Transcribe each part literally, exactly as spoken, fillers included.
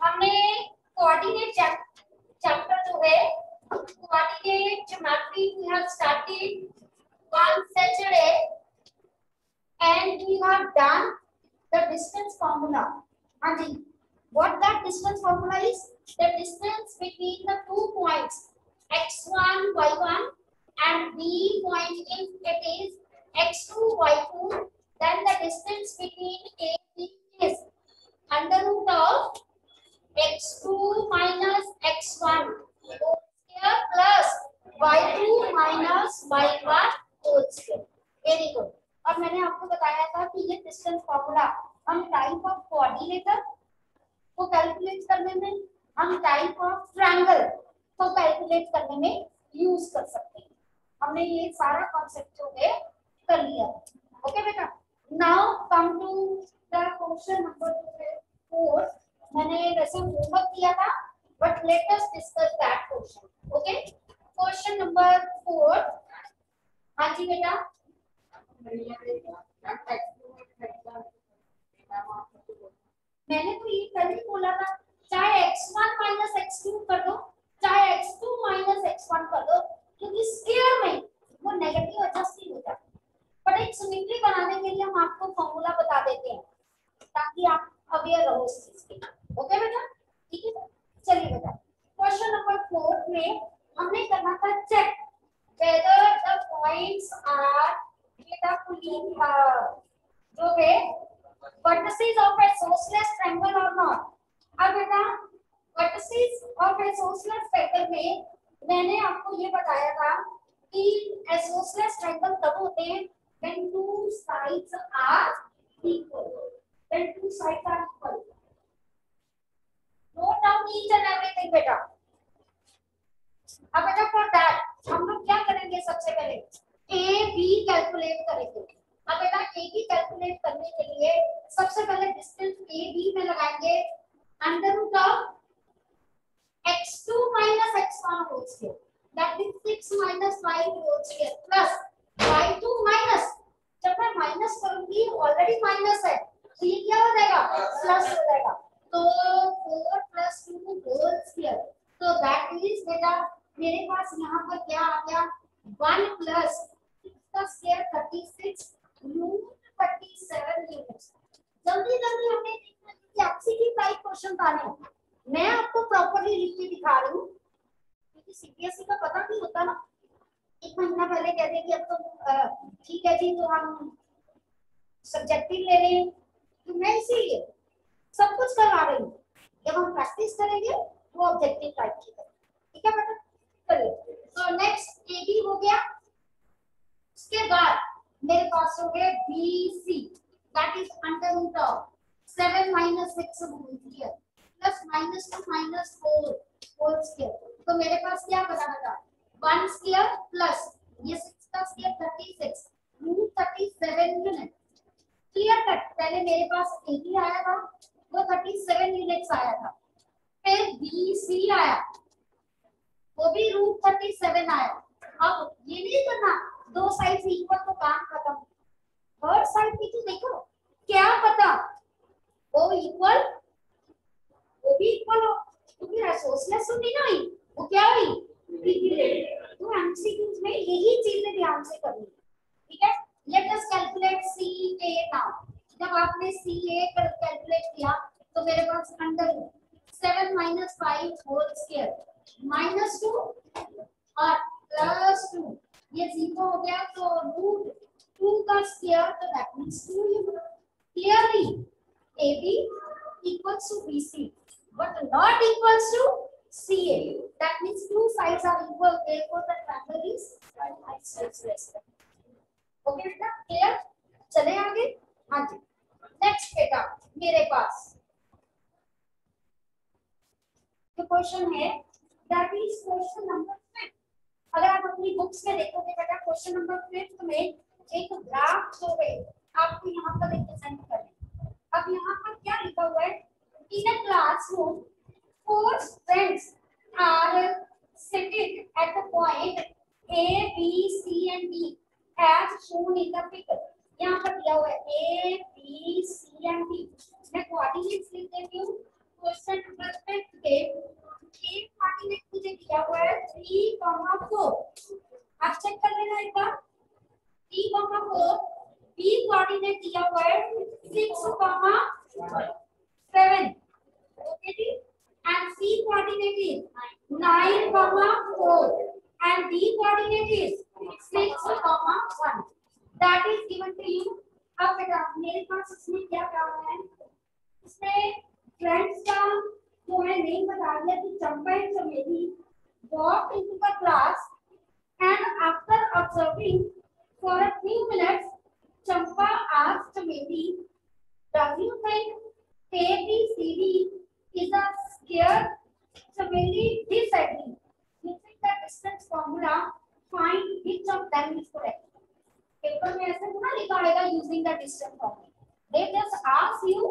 हमने coordinate chapter जो है coordinate geometry we have started on Saturday and we have done the distance formula. हाँ जी, what that distance formula is? The distance between the two points x one y one and b point if it is x two y two, then the distance between a b is under root of x two minus x one whole square plus y two minus y one whole square. Very good. और मैंने आपको बताया था कि ये distance formula हम type of coordinator को calculate करने में, हम टाइप ऑफ ट्रायंगल को कैलकुलेट करने में यूज कर सकते हैं। हमने ये सारा कॉन्सेप्ट जो है कर लिया। ओके बेटा, now come to the question number four. मैंने वैसे होमवर्क किया था but let us discuss that question. Okay, question number four. हाँ जी बेटा, मैंने तो ये पहले ही बोला था, चाहे x one minus x two कर दो, चाहे x two minus x one कर दो, क्योंकि स्क्वायर में वो नेगेटिव एडजस्ट ही हो जाता है। पर एक सिमेट्री बनाने के लिए हम आपको फॉर्मूला बता देते हैं ताकि आप अवेयर रहो इस चीज के। ओके बेटा, ठीक है। चलिए बेटा, क्वेश्चन नंबर फोर में हमने करना था check whether the points are जो है vertices of a isosceles triangle or not। अब बेटा vertices of a isosceles triangle में मैंने आपको ये बताया था कि isosceles triangle तब होते हैं when two sides are equal, when two sides are equal। Note down each and everything बेटा। अब बेटा for that हम लोग क्या करेंगे, सबसे पहले ए बी कैलकुलेट करेंगे। अब बेटा ए बी कैलकुलेट करने के लिए सबसे पहले डिस्टेंस ए बी में लगाएंगे under root of x two minus x one whole square, that is six minus five whole square plus y two minus, जब मैं माइनस करूंगी ऑलरेडी माइनस है तो ये क्या हो जाएगा, प्लस हो जाएगा। तो four plus two whole square, तो दैट इज बेटा मेरे पास यहाँ पर क्या आ गया, वन प्लस का square thirty six root thirty seven units. जल्दी जल्दी हमें देखना है कि एमसीक्यू टाइप क्वेश्चन आने हैं। मैं आपको प्रॉपर्ली लिख के दिखा रही हूँ क्योंकि सीबीएसई का पता नहीं होता ना, एक महीना पहले कहते कि अब तो ठीक है जी तो हम सब्जेक्टिव ले रहे हैं, तो मैं इसीलिए सब कुछ करवा रही हूँ। जब हम प्रैक्टिस करेंगे वो ऑब्जेक्टिव टाइप की करेंगे, ठीक है बेटा। चलिए, तो नेक्स्ट ए बी हो गया, उसके बाद मेरे पास हो गए B C, that is under root of seven minus six whole square plus minus two minus four whole square. तो मेरे पास क्या बना था, वन स्क्वायर प्लस ये सिक्स का square thirty six root thirty seven unit. Clear cut, पहले मेरे पास ए बी आया था वो थर्टी सेवन यूनिट्स आया था, फिर बी सी आया वो भी रूट थर्टी सेवन आया। अब ये नहीं करना दो साइड से इक्वल तो काम खत्म, थर्ड साइड की तो देखो, क्या पता वो इक्वल वो भी इक्वल हो, क्योंकि आइसोसेलेस होती ना हुई वो क्या हुई, इक्विलेटरल। तो एमसीक्यूज में यही चीजें ध्यान से करनी, ठीक है। Let us calculate C A now. जब आपने सी ए कैलकुलेट किया तो मेरे पास under seven minus five whole square minus two और प्लस टू, ये जीरो हो गया तो रूट टू का स्क्वायर, तो that means to you clearly ab equals to bc but not equals to ca, that means two sides are equal, therefore the triangle is isosceles। Okay बेटा, clear. चले आगे। हाँ जी, next बेटा मेरे पास जो question है that is question number fifth. अगर आप अपनी बुक्स में देखोगे बेटा क्वेश्चन नंबर फिफ्थ में एक ग्राफ जो है आपको यहाँ पर रिप्रेजेंट करें। अब यहाँ पर क्या लिखा हुआ है, in a classroom four students are sitting at the point A, B, C and D as shown in the figure। यहाँ पर दिया हुआ है A, B, C and D। मैं कोऑर्डिनेट्स लिख देती हूँ। Question number comma four and d coordinate is six comma one. That is given to you. अब बेटा मेरे पास इसमें क्या काम है, इसमें फ्रेंड्स का जो है नेम बता दिया कि Champa and Chameli walked into the class and after observing for a few minutes Champa asked Chameli, does you think A B C D is a square? Chameli disagreed. Using the distance formula, find which of them is correct. Paper में ऐसे ना लिखा रहेगा using the distance formula. They just ask you,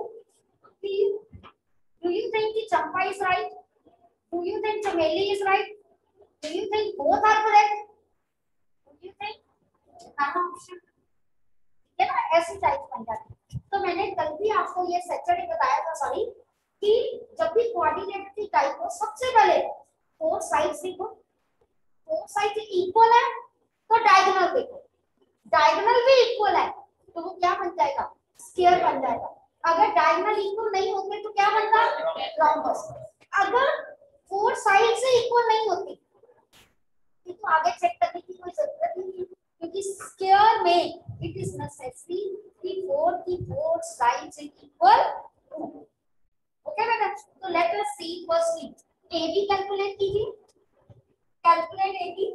do you think कि चंपा is right? Do you think चमेली is right? Do you think both are correct? Do you think none option? ये ना ऐसी टाइप बन जाती है. तो मैंने कल भी आपको ये सैटरडे बताया था सॉरी कि जब भी कोऑर्डिनेट की टाइप हो सबसे पहले फोर साइड्स देखो, फोर साइड्स इक्वल है तो डायगोनल देखो, डायगोनल भी इक्वल है तो वो क्या बन जाएगा, स्क्वायर बन जाएगा. अगर डायगोनल इक्वल नहीं होते तो क्या बनता, रोम्बस. अगर फोर साइड से इक्वल नहीं होती तो आगे चेक करने की कोई जरूरत नहीं है क्योंकि स्क्वायर में इट इज नेसेसरी कि फोर की फोर साइड्स इक्वल. ओके बेटा, तो let us see firstly AB calculate कीजिए. Calculate AB.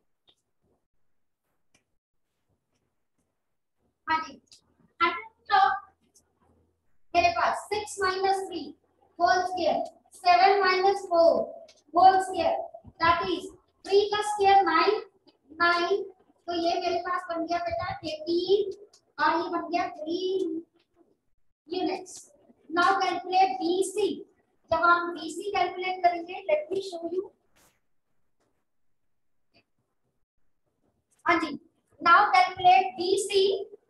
हाँ जी, तो मेरे पास six minus three whole square, seven minus four whole square, that is three का स्क्वायर नाइन, नाइन. तो ये मेरे पास बन गया बेटा एटीन और ये बन गया three units. Now calculate BC. जब हम बीसी कैलकुलेट करेंगे लेट मी शो यू. हाँ जी, नाउ कैलकुलेट बीसी.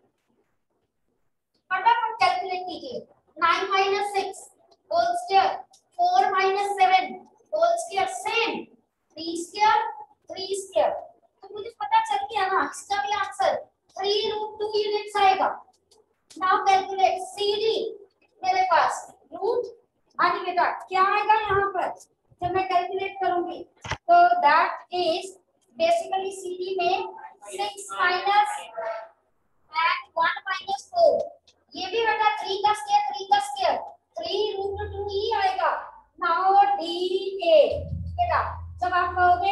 फटाफट कैलकुलेट कीजिए. Nine minus six whole square, four minus seven whole square, same three square, three square. तो मुझे पता चल गया ना इसका भी answer three root two units आएगा. Now calculate CD. मेरे पास रूट, हाँ जी बेटा क्या आएगा यहाँ पर जब मैं कैलकुलेट करूंगी तो दैट इज बेसिकली सीडी में six minus and one minus four. ये भी बेटा थ्री का स्क्वायर, थ्री का स्क्वायर, थ्री रूट टू ही आएगा. नाउ डी ए बेटा जब आप कहोगे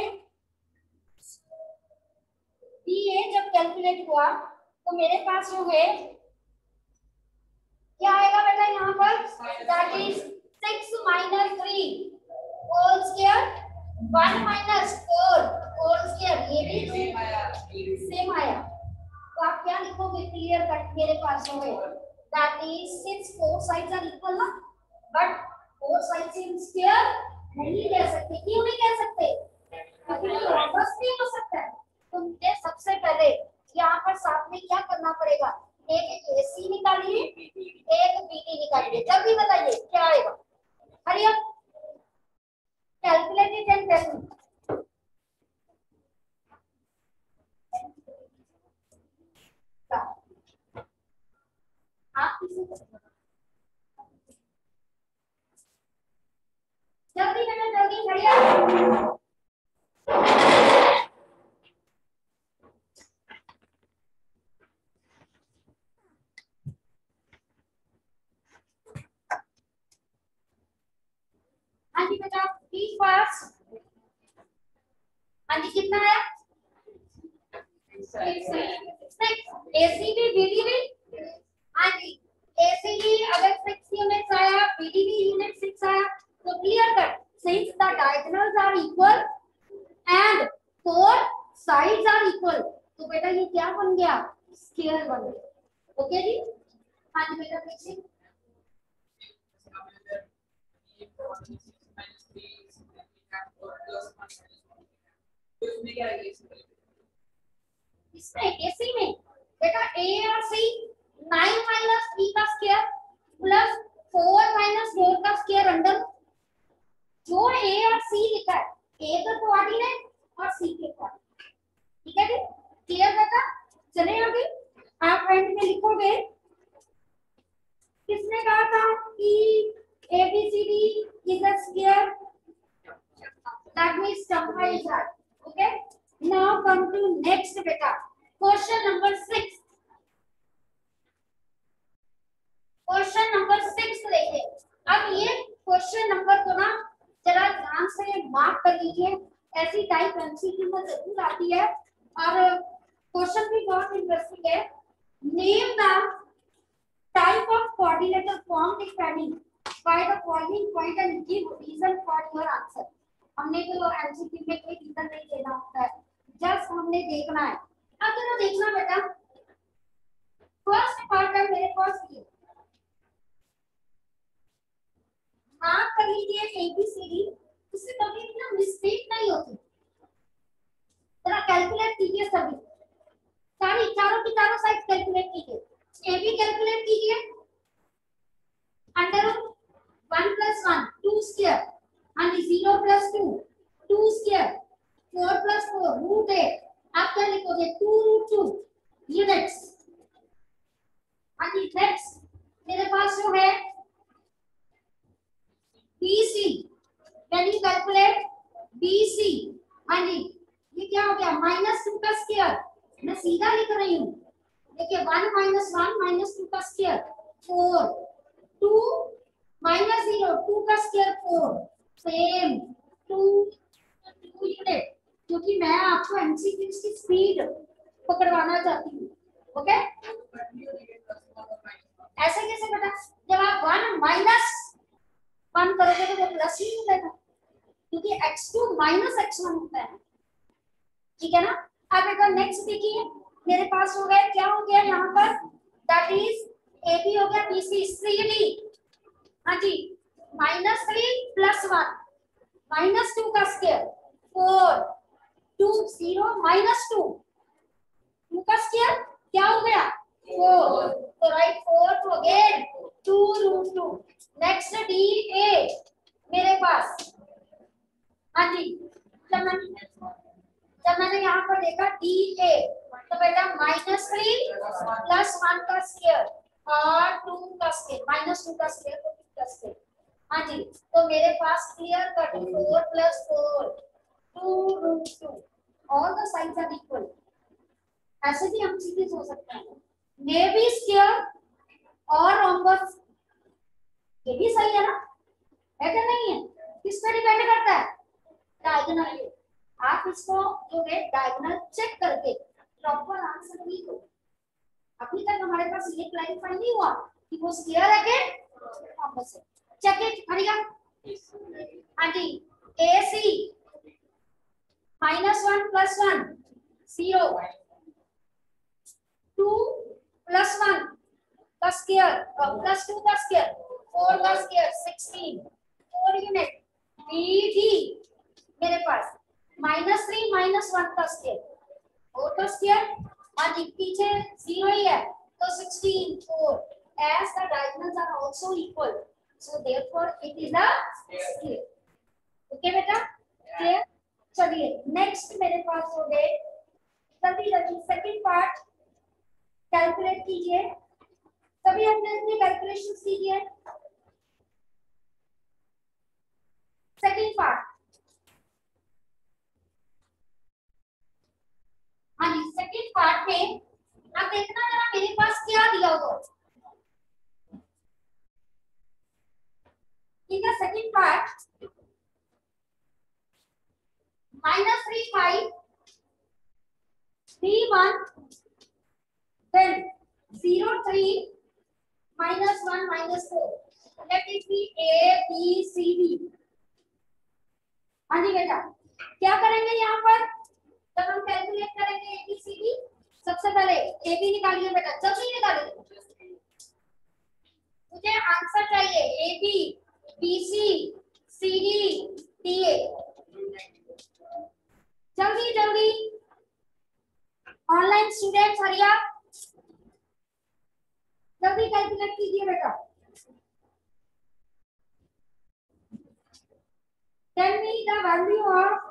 डी ए जब कैलकुलेट हुआ तो मेरे पास जो है क्या आएगा बेटा यहाँ पर, that is six minus three whole square, one minus four whole square. ये भी सेम आया. तो आप क्या लिखोगे क्लियर कट मेरे पास जो है that is since four sides are equal ना, but four sides in square नहीं कह सकते. क्यों नहीं कह सकते, क्योंकि वो रोम्बस नहीं हो सकता है. तो मुझे सबसे पहले यहाँ पर साथ में क्या करना पड़ेगा, एक एसी निकालिए, एक बीडी निकालिए. जब भी बताइए क्या आएगा. Hurry up calculate it and tell me. आप किसी जल्दी बेटा जल्दी बढ़िया. हाँ जी बेटा प्लीज पास. हाँ जी कितना है, एसी भी बीडी भी. हाँ जी एसीडी अगर सिक्स यूनिट्स आया, बीडीबी यूनिट सिक्स आया तो clear cut since the diagonals are equal and four sides are equal तो बेटा ये क्या बन गया, स्क्वायर बन गया. ओके जी. हाँ जी बेटा पीछे इसमें एसी में बेटा ए और सी नाइन माइनस थ्री का square plus four minus four का स्क्वायर अंडर जो ए और सी लिखा है, ए का कोऑर्डिनेट और सी के कोऑर्डिनेट. ठीक है जी, क्लियर बेटा. चले आगे आप एंड में लिखोगे किसने कहा था कि A B C D is a square, that means Champa why is that? Okay. Now come to next beta. Question number six. Question number six देखिए। अब ये क्वेश्चन नंबर को ना जरा ध्यान से मार्क कर लीजिए, ऐसी टाइप एमसीक्यू में जरूर आती है और क्वेश्चन भी बहुत इंटरेस्टिंग है। Name the type of coordinator form defining by the following point and give reason for your answer. हमने तो एमसीक्यू में कोई रीजन नहीं देना होता है, जस्ट हमने देखना है। अब जरा देखना बेटा, फर्स्ट पार्ट है मेरे पास ये, मार्क कर लीजिए एबीसीडी, इससे कभी भी ना मिस्टेक नहीं होती। जरा कैलकुलेट कीजिए सभी, सारी चारों की चारों साइड कैलकुलेट कीजिए। ए बी कैलकुलेट कीजिए, under root one plus one two square, हाँ जी zero plus two two square, four plus four root eight, आप क्या लिखोगे टू रूट टू यूनिट्स। हाँ जी नेक्स्ट मेरे पास जो है B C, when you calculate B C, हाँ जी ये क्या हो गया माइनस टू का स्क्वायर, मैं सीधा लिख रही हूँ। देखिए one minus one minus two का square four, two minus zero two का square four, same two two unit, क्योंकि मैं आपको एमसीक्यू की स्पीड पकड़वाना चाहती हूँ। ओके ऐसे कैसे बेटा, जब आप वन माइनस वन करोगे तो वो प्लस ही मिलेगा, क्योंकि x two minus x one होता है, ठीक है ना। अब बेटा नेक्स्ट देखिए मेरे पास हो गया, क्या हो गया यहाँ पर, दैट इज ए बी हो गया, बी सी सी डी, हाँ जी minus three plus one minus two का square four, two zero minus two two का स्क्वायर क्या हो गया फोर, तो राइट फोर तो again two root two. Next D A मेरे पास, हाँ जी जब मैंने जब मैंने यहाँ पर देखा डी ए तो बेटा माइनस थ्री प्लस वन का स्क्वायर और टू का स्क्वायर, माइनस टू का स्क्वायर तो टू का स्क्वायर, हाँ जी तो मेरे पास clear cut four plus four two root two, all the sides are equal. ऐसे भी हम चीजें हो सकते हैं, मे बी स्क्वायर और रोम्बस, ये भी सही है ना, है क्या नहीं है, किस पे डिपेंड करता है डायगोनल पे। आप इसको जो है डायगोनल चेक करके प्रॉपर आंसर भी दो। अभी तक हमारे पास ये क्लैरिफाई नहीं हुआ कि वो स्क्वायर है कि रोम्बस है, चेक इट हरिया। हाँ जी A C minus one plus one zero, two plus one का स्क्वायर प्लस टू का स्क्वायर फोर का square sixteen, four unit. B D मेरे पास माइनस थ्री माइनस वन का स्क्वायर फोर का स्क्वायर, हाँ जी पीछे जीरो ही है तो sixteen four, as the diagonals are also equal so therefore it is a square। Okay बेटा क्लियर। चलिए नेक्स्ट मेरे पास हो गए, जल्दी जल्दी सेकंड पार्ट कैलकुलेट कीजिए, सभी अपने अपने कैलकुलेशंस कीजिए। सेकंड पार्ट, हाँ जी सेकंड पार्ट में आप देखना जरा मेरे पास क्या दिया हुआ है। In the second part, minus three five, three one, then zero three, minus one minus four. Let it be A B C D. हाँ जी बेटा क्या करेंगे यहाँ पर, जब हम कैलकुलेट करेंगे A B C D, सबसे पहले A B निकालिए बेटा, जल्दी निकालिए, मुझे आंसर चाहिए A B B C C D D A, जल्दी जल्दी ऑनलाइन स्टूडेंट्स हरिया जल्दी कैलकुलेट कीजिए बेटा। Tell me the value of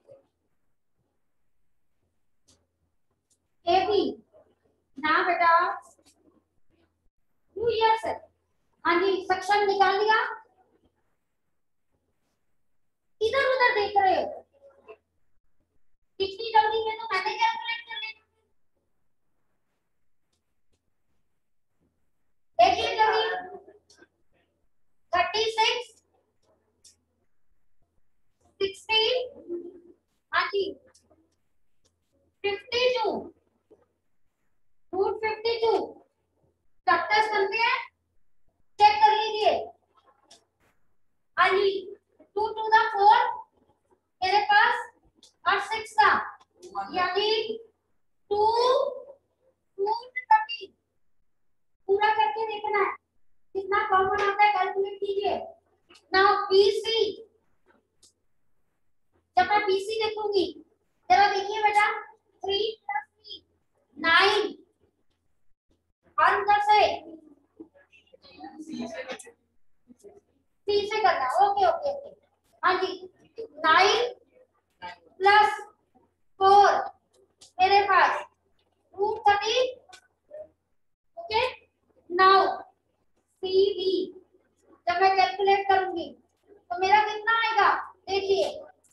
A B ना बेटा टू इयर्स है, हाँ जी सेक्शन निकाल लिया, इधर उधर देख रहे हो, सी से करना, ओके ओके ओके। हाँ जी, नाइन प्लस फोर मेरे पास root thirty, okay. Now C B जब मैं कैलकुलेट करूंगी तो मेरा कितना आएगा, देखिए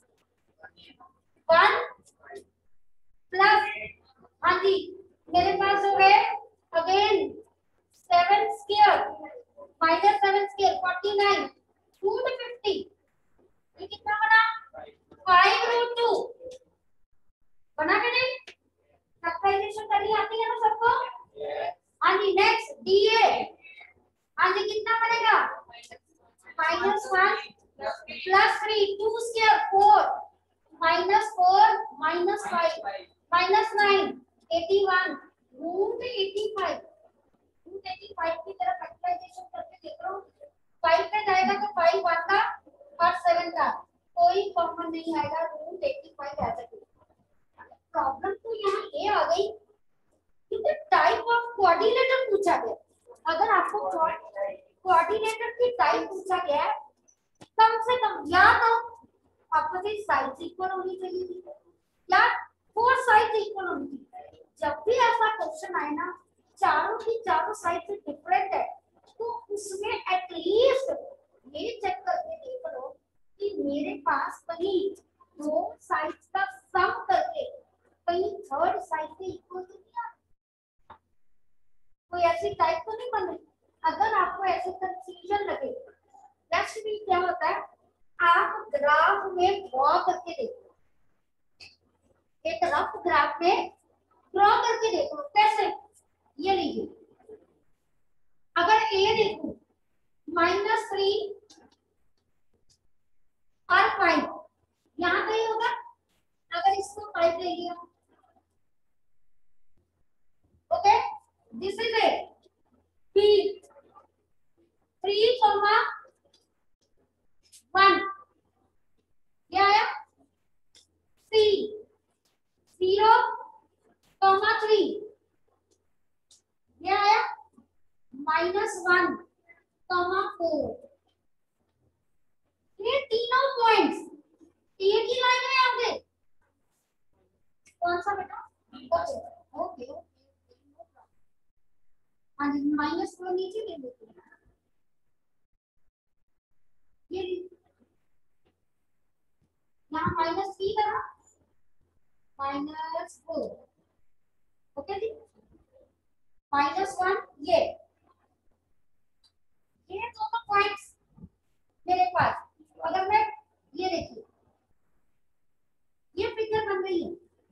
वन प्लस, हाँ जी मेरे पास हो गए again seven square minus seven square forty nine root fifty, ये कितना बना फाइव रूट टू, बना के नहीं, फैक्टराइजेशन करनी आती है ना सबको। हाँ जी नेक्स्ट डी ए, हाँ जी कितना बनेगा minus one plus three two square four minus four minus five minus nine eighty one root eighty five, root eighty five की तरफ फैक्टराइजेशन करके देख रहा हूँ, फाइव पे जाएगा तो फाइव वन का और सेवन का कोई कॉमन नहीं आएगा, रूट एटी फाइव आ जाएगा। प्रॉब्लम तो यहाँ ये आ गई क्योंकि टाइप ऑफ कोऑर्डिनेटर पूछा गया। अगर आपको कोऑर्डिनेटर की टाइप पूछा गया है कम से कम या तो अपोजिट साइड्स इक्वल होनी चाहिए या फोर साइड्स इक्वल होनी चाहिए। जब भी ऐसा क्वेश्चन आए ना चारों की चारों साइड से डिफरेंट है तो उसमें एटलीस्ट ये चेक करके देख लो कि मेरे पास कहीं दो साइड्स का सम करके कहीं थर्ड साइड से इक्वल तो नहीं आ, कोई ऐसी टाइप तो नहीं बन रही। अगर आपको ऐसे कंफ्यूजन लगे नेक्स्ट वीक क्या होता है, आप ग्राफ में ड्रॉ करके देखो, एक रफ ग्राफ में ड्रॉ करके देखो कैसे, ये लीजिए अगर ए देखो माइनस थ्री और फाइव यहाँ कहीं होगा, अगर इसको फाइव ले लिया, okay this is A B three comma one, क्या आया सी जीरो कॉमा थ्री, ये आया माइनस वन कॉमा फोर, ये तीनों पॉइंट्स एक ही लाइन में होंगे, कौन सा बेटा, ओके ओके ओके, हाँ जी माइनस फोर नीचे ले लेते हैं, ये यहाँ माइनस थ्री करा माइनस फोर, ओके जी माइनस वन, ये ये दोनों पॉइंट्स मेरे पास, अगर मैं ये देखिए ये पिक्चर बन रही है,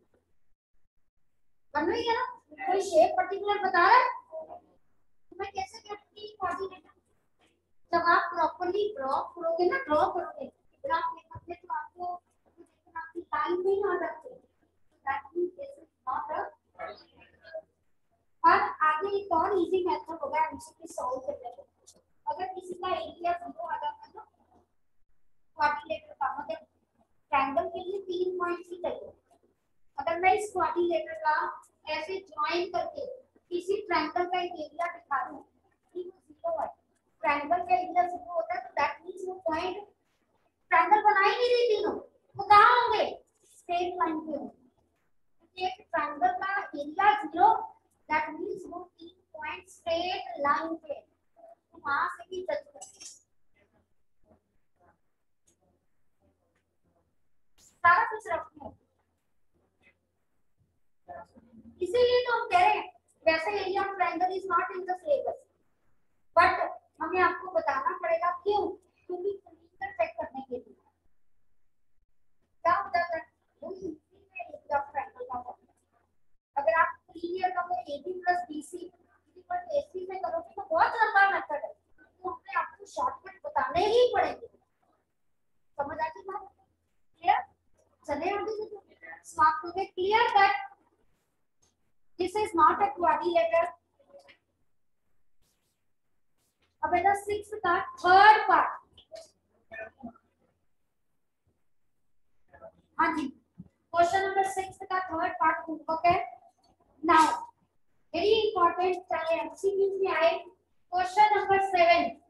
बन रही है ना, कोई शेप पर्टिकुलर बता रहा है तो मैं कैसे कहूंगी कोऑर्डिनेटर, जब आप प्रॉपर्ली ड्रॉ करोगे ना, ड्रॉ करोगे ग्राफ में करके तो आपको देखना आपकी लाइन में आ जाती है, that means this is not a, और आगे एक और इजी मेथड होगा एमसीक्यू सॉल्व करने का। अगर किसी का एरिया जीरो आ जाता है ना क्वाड्रिलेटरल का, मतलब ट्रायंगल के लिए तीन पॉइंट्स ही चाहिए, अगर मैं इस क्वाड्रिलेटरल का ऐसे ज्वाइन करके किसी ट्रायंगल का एक एरिया दिखा दूं कि वो जीरो है, ट्रायंगल का एरिया जीरो होता है तो दैट मींस वो पॉइंट ट्रायंगल बना ही नहीं रही, तीनों वो कहां होंगे स्ट्रेट लाइन पे होंगे, एक ट्रायंगल का एरिया जीरो दैट मींस वो तीन पॉइंट स्ट्रेट लाइन पे, तो वहां से भी जज करते सारा कुछ रखना है, इसीलिए तो हम कह रहे हैं वैसे area of triangle is not in the syllabus, but हमें आपको बताना पड़ेगा क्यों, क्योंकि कंडीशन चेक करने के लिए क्या होता है वो इसी में एरिया ऑफ ट्रायंगल का होता है। अगर आप क्लियर का वो AB plus BC equal AC में करोगे तो बहुत लंबा मेथड है, तो हमें आपको शॉर्टकट बताने ही पड़ेंगे, समझ आ गई बात, क्लियर, चले आगे समाप्त हो गए, clear that this is not a quadrilateral। अब बेटा सिक्स का थर्ड पार्ट, हाँ जी क्वेश्चन नंबर सिक्स का थर्ड पार्ट होमवर्क है। नाउ वेरी इंपॉर्टेंट, चाहे एमसीक्यू में आए, क्वेश्चन नंबर सेवन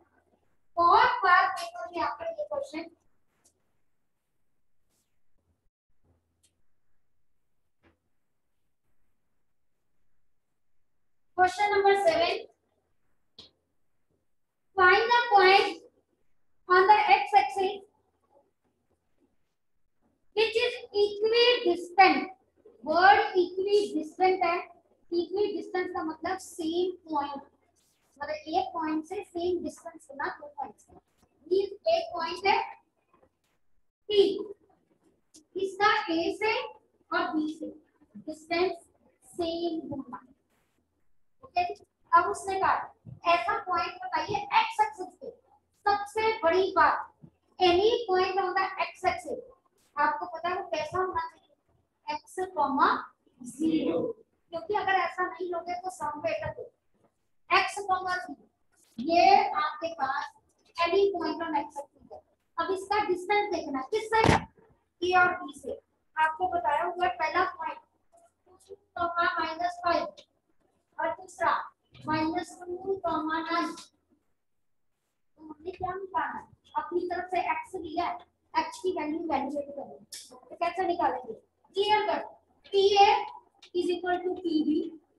में आपका ये question question number seven, find the point on the x-axis which is equidistant. word equidistant है, equidistant का मतलब सेम पॉइंट, मतलब एक पॉइंट से सेम डिस्टेंस होना दो पॉइंट्स का। ये एक पॉइंट है P, इसका A से और B से डिस्टेंस सेम होना। ओके, अब उसने कहा ऐसा पॉइंट बताइए एक्स एक्सिस पे। सबसे बड़ी बात, any point on the x axis आपको पता है वो कैसा होना चाहिए, एक्स कॉमा जीरो, क्योंकि अगर ऐसा नहीं लोगे तो सम बेटर दो एक्स कॉमा जीरो, ये आपके पास any point on x axis है। अब इसका डिस्टेंस देखना है किससे, ए और बी से। आपको बताया हुआ पहला point two comma minus five और दूसरा माइनस टू कॉमा नाइन। तो हमने क्या निकालना है, अपनी तरफ से x लिया है, x की वैल्यू वैल्यूएट करेंगे। तो कैसे निकालेंगे, क्लियर कर, pa is equal to pb।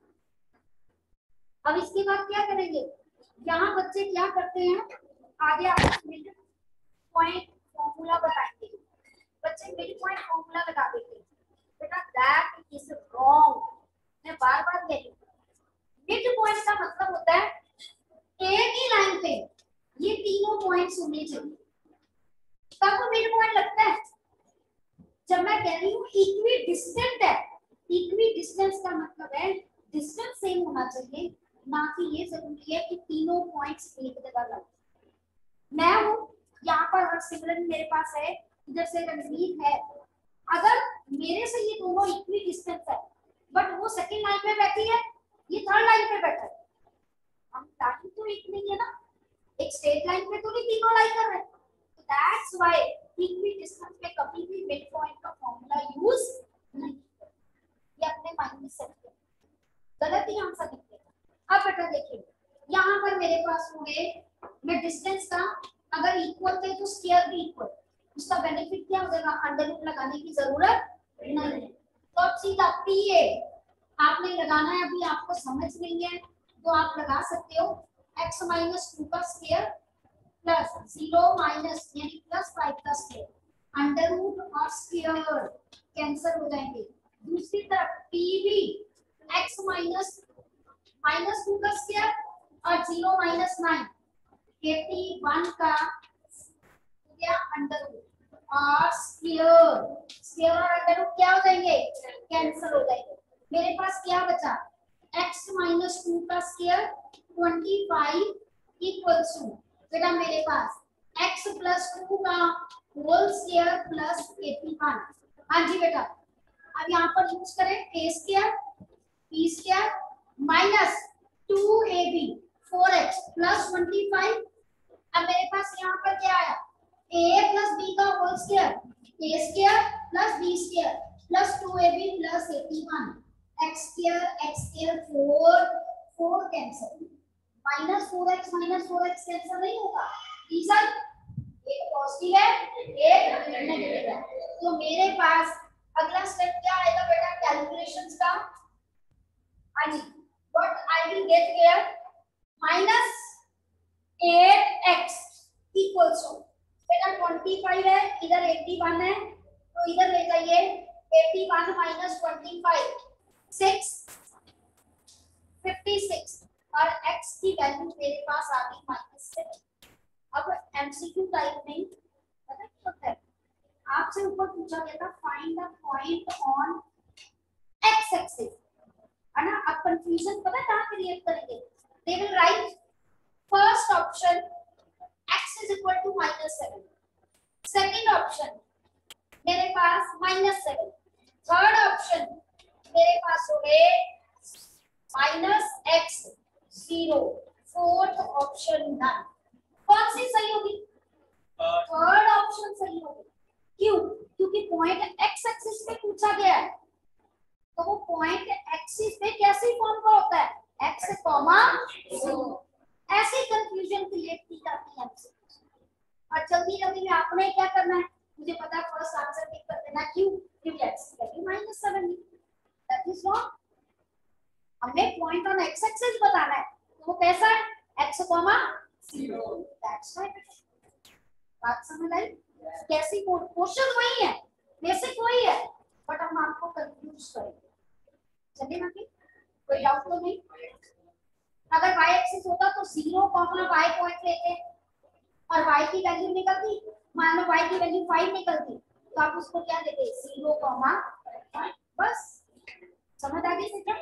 अब इसके बाद क्या करेंगे, यहाँ बच्चे क्या करते हैं, आगे आपको मिड पॉइंट फॉर्मूला बताएंगे, बच्चे मिड पॉइंट फॉर्मूला लगा देते हैं। बेटा दैट इज रॉन्ग, मैं बार बार कह रही हूँ, मिड पॉइंट का मतलब होता है ए की लाइन पे ये तीनों पॉइंट्स होने चाहिए, तब मिड पॉइंट लगता है। जब मैं कह रही हूँ इक्वी डिस्टेंट है, इक्वी डिस्टेंस का मतलब है डिस्टेंस सेम होना चाहिए, ना कि ये जरूरी है कि तीनों पॉइंट्स एक जगह लगे। मैं हूँ यहाँ पर और सिमिलर मेरे पास है, इधर से रणवीर है, अगर मेरे से ये दोनों इक्वी डिस्टेंस है बट वो सेकंड लाइन पे बैठी है, ये थर्ड लाइन पे बैठा है, हम लाइन तो एक नहीं है ना, एक स्ट्रेट लाइन पे तो नहीं तीनों लाइन कर रहे हैं। तो दैट्स व्हाई इक्वी डिस्टेंस पे कभी भी मिड पॉइंट का फार्मूला यूज नहीं करें, ये अपने माइंड में सेट करें, गलत ही आंसर निकलेगा। अब बेटा देखिए यहाँ पर मेरे पास होंगे, मैं डिस्टेंस का अगर इक्वल थे तो स्क्वायर भी इक्वल, उसका बेनिफिट क्या हो जाएगा, अंडर रूट लगाने की जरूरत नहीं है। तो अब सीधा पीए आपने लगाना है, अभी आपको समझ नहीं है तो आप लगा सकते हो, x माइनस टू का स्क्वायर प्लस जीरो माइनस यानी प्लस फाइव का स्क्वायर, अंडर रूट और स्क्वायर कैंसिल हो जाएंगे। दूसरी तरफ p भी x माइनस माइनस टू का स्क्वायर और zero minus nine, eighty one का या अंडर रूट और स्क्वायर, स्क्वायर और अंडर रूट क्या हो जाएंगे, कैंसिल हो जाएंगे। मेरे पास क्या बचा, x माइनस टू का square twenty five equals to, बेटा मेरे पास x प्लस टू का whole square plus eighty one. हाँ जी बेटा, अब यहाँ पर यूज करें a square b square minus two A B four x plus twenty five. अब मेरे पास यहाँ पर क्या आया, a प्लस b का whole square, a square plus b square plus two A B plus eighty one, x square x square four, four cancel, minus four x minus four x cancel नहीं होगा, reason एक positive है एक negative है। तो मेरे पास अगला step क्या आएगा बेटा कैलकुलेशंस का, हाँ जी, what I will get here minus eight x equals to, बेटा ट्वेंटी फाइव है इधर एटी वन है तो इधर ले जाइए eighty one minus twenty five, six fifty six और x की वैल्यू मेरे पास आ गई माइनस सेवन। अब एमसीक्यू टाइप में पता क्या होता है, आपसे ऊपर पूछा गया था find the point on x axis, है ना। अब कंफ्यूजन पता कहां क्रिएट करेंगे, they will write first option x is equal to minus seven, second option मेरे पास माइनस सेवन, थर्ड ऑप्शन मेरे पास हो गए minus x zero, fourth option none. कौन सी सही होगी, थर्ड ऑप्शन सही होगी। क्यों, क्योंकि पॉइंट एक्स एक्सिस पे पूछा गया है, तो वो पॉइंट एक्सिस पे कैसे फॉर्म का होता है, एक्स कॉमा जीरो। ऐसी कंफ्यूजन क्रिएट की जाती है। और जल्दी जल्दी में आपने क्या करना है, मुझे पता है फर्स्ट आंसर टिक कर देना, क्यों, क्योंकि x की वैल्यू माइनस सेवन है। दैट इज नॉट, हमने पॉइंट ऑन एक्स एक्सिस बताना है, तो वो कैसा है, x comma zero, that's right. बात समझ आई? कैसी क्वेश्चन वही है, बेसिक वही है, बट हम आपको कंफ्यूज करेंगे। चलिए ना, कोई डाउट तो नहीं? अगर y एक्सिस होता तो जीरो कॉमा y पॉइंट लेते और y की वैल्यू निकलती, मान लो y की वैल्यू फाइव निकलती, तो आप उसको क्या देते, जीरो कॉमा फाइव, बस। समझ आ गई क्या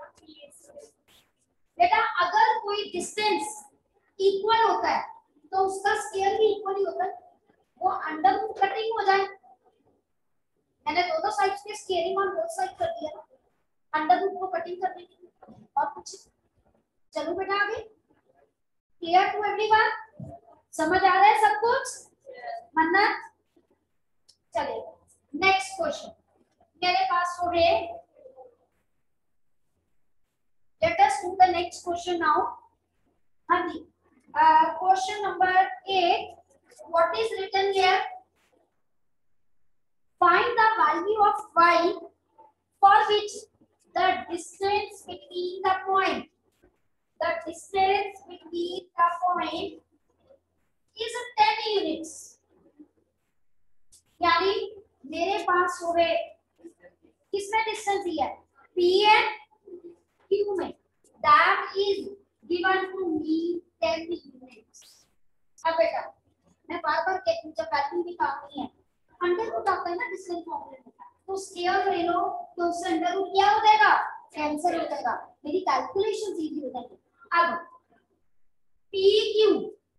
बेटा? अगर कोई डिस्टेंस इक्वल होता है तो उसका स्केयर भी इक्वल ही होता है, वो अंडर रूट कटिंग हो जाए। मैंने दोनों साइड्स के स्केयरिंग ऑन बोथ साइड कर दिया ना, अंडर रूट को कटिंग करने के लिए, और कुछ। चलो बेटा आगे, क्लियर टू एवरीवन? समझ आ रहा है सब कुछ? मन्नत, चलिए नेक्स्ट क्वेश्चन मेरे पास हो है। Let us do the next question now. हाँ जी, question number eight, what is written here? Find the value of y for which the distance between the point the distance between the point is ten units। यानी मेरे पास हो गए, किसमें distance दिया है, p and q में, that is given to me ten units। अब बेटा मैं बार बार कहती हूँ, जब वैल्यू भी काम नहीं है, अंडर रूट आता है ना डिस्टेंस फॉर्मूले में, तो स्केयर ले लो तो उससे अंडर रूट क्या हो जाएगा, कैंसिल हो जाएगा, मेरी कैलकुलेशन इजी हो जाएगी। अब p q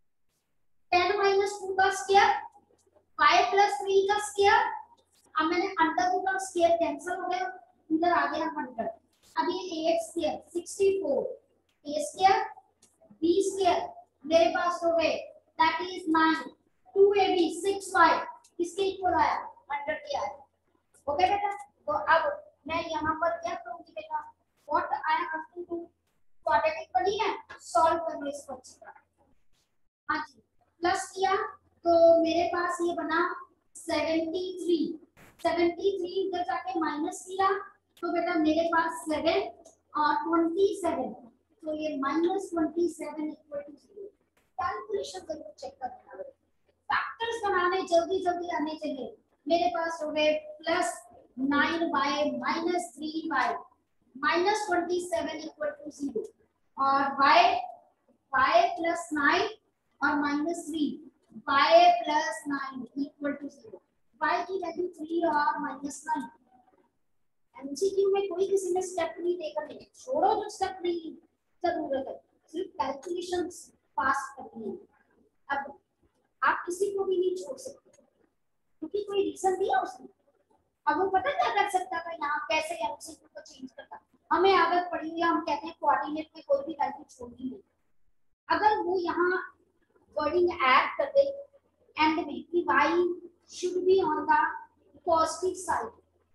ten minus two का स्केयर, फाइव प्लस थ्री का स्केयर, अब मैंने अंडर रूट और स्केयर कैंसिल हो गया, इधर आ गया अंडर। अब ये a square sixty four, a square b square मेरे पास हो गए, that is nine, two a b six y, किसके इक्वल आया, हंड्रेड के आया। ओके बेटा, तो अब मैं यहाँ पर क्या करूंगी बेटा, what I have to do, quadratic बनी है, सॉल्व करना इसको अच्छी तरह। हाँ जी, प्लस किया तो मेरे पास ये बना सेवेंटी थ्री, सेवेंटी थ्री इधर जाके माइनस किया तो बेटा मेरे पास सेवन और ट्वेंटी सेवन, तो ये minus twenty seven equal to zero. Calculation जरूर चेक करना, फैक्टर्स बनाने जल्दी जल्दी आने चाहिए। मेरे पास हो गए plus nine y minus three y minus twenty seven equal to zero, और बाय बाय प्लस नाइन और minus three, y plus nine equal to zero. Y की वैल्यू थ्री और माइनस नाइन। एमसीक्यू में कोई किसी ने स्टेप नहीं देकर नहीं, छोड़ो जो स्टेप नहीं जरूरत है, सिर्फ कैलकुलेशंस पास करनी है। अब आप किसी को भी नहीं छोड़ सकते क्योंकि कोई रीजन दिया उसने। अब वो पता क्या कर सकता था, यहाँ कैसे एमसीक्यू को चेंज करता, हमें आदत पड़ी हुई है, हम कहते हैं कोऑर्डिनेट में कोई भी वैल्यू छोड़नी नहीं। अगर वो यहाँ वर्डिंग ऐड कर दे एंड में कि y should be on the positive side,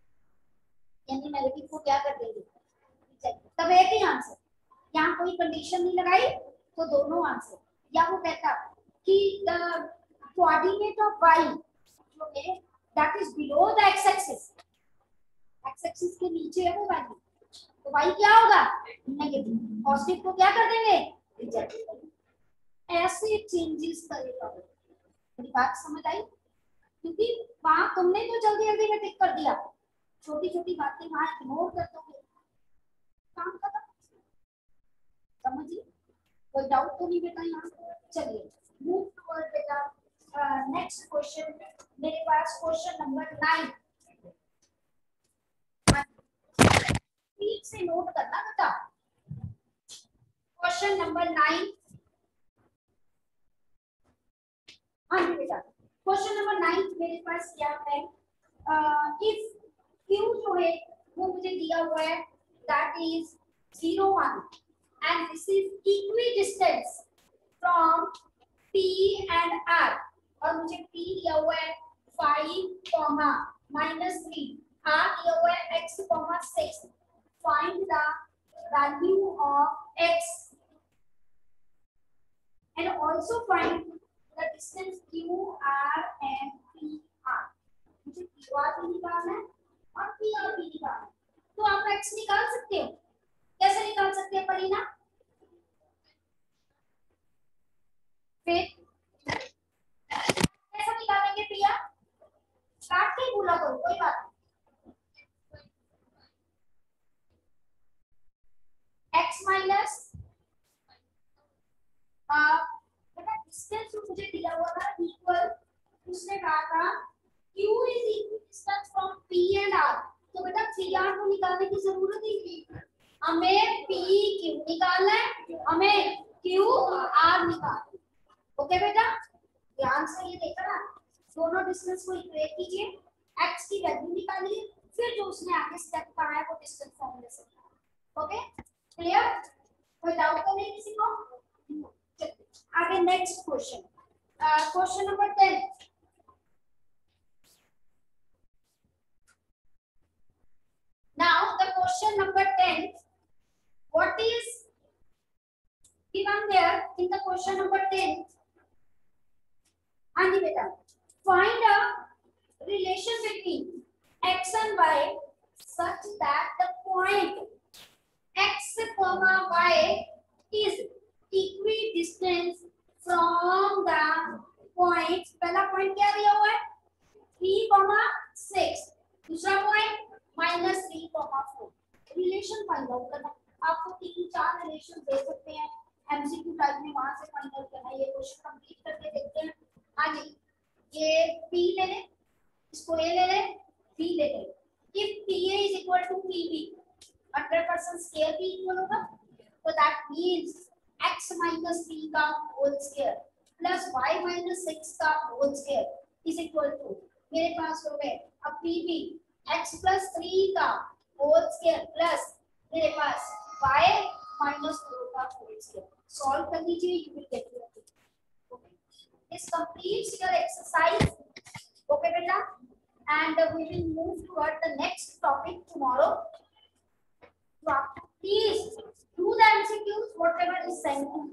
यानी नेगेटिव को क्या कर देंगे, तब एक ही आंसर। यहाँ कोई कंडीशन नहीं लगाई तो दोनों आंसर। या वो कहता कि द कोऑर्डिनेट ऑफ y जो है that is below the x axis, x axis के नीचे है वो वैल्यू, तो y क्या होगा, नेगेटिव, पॉजिटिव को क्या कर देंगे, रिजेक्ट। ऐसे चेंजेस करेगा। मेरी बात समझ आई? क्योंकि वहां तुमने तो जल्दी जल्दी में टिक कर दिया, छोटी छोटी बातें वहां इग्नोर कर दोगे, काम खत्म। समझिए, कोई डाउट तो नहीं बेटा यहाँ? चलिए मूव टुवर्ड बेटा नेक्स्ट क्वेश्चन। मेरे पास क्वेश्चन नंबर नाइन, ठीक से नोट करना बेटा। क्वेश्चन नंबर नाइन, हाँ जी बेटा, क्वेश्चन नंबर नाइन मेरे पास क्या है, इफ क्यू जो है वो मुझे दिया हुआ है that is zero one and this is equi distance from P and R, और मुझे P दिया हुआ है five comma minus three, R दिया हुआ है x comma six. Find the value of x and also find the distance Q R and P R, मुझे Q R भी निकालना है और P R भी निकालना है। तो आप x निकाल सकते हो, कैसे निकाल सकते हैं परीना? फिर कैसे निकालेंगे P R? काट के भूला करो, कोई बात नहीं। x माइनस बेटा डिस्टेंस जो मुझे दिया हुआ था इक्वल, उसने कहा था q is equal distance from p and r, तो बेटा P R को निकालने की जरूरत ही नहीं, हमें P Q निकालना है, हमें Q R निकालना है। ओके बेटा, ध्यान से ये देखा ना, दोनों डिस्टेंस को इक्वेट कीजिए, x की वैल्यू निकालिए, फिर जो उसने आगे स्टेप कहा है वो डिस्टेंस फॉर्मूले से। Okay clear? कोई डाउट तो नहीं किसी को? आगे next question, question number ten. Now the question number ten, what is given there in the question number ten? हाँ जी बेटा, find a relation between x and y such that the point x comma y is equidistant from the point, पहला point क्या दिया हुआ है three comma six, दूसरा point minus three comma four. Relation find out करना, आपको तीन चार रिलेशन दे सकते हैं एमसीक्यू टाइप में, वहां से फाइंड आउट करना है। ये क्वेश्चन कंप्लीट करके देखते हैं। हाँ जी, ये P ले ले, इसको A ले ले, B ले ले। If P A is equal to P B, hundred percent square भी इक्वल होगा, तो that means x minus three का whole square plus y minus six का whole square is equal to, मेरे पास हो गए अब P B x plus three का होल स्क्वायर प्लस मेरे पास y minus four का होल स्क्वायर। सॉल्व कर लीजिए, you will get your answer. Okay, this completes your exercise. Okay बेटा, and we will move toward the next topic tomorrow. तो आप please do the MCQs whatever is sent to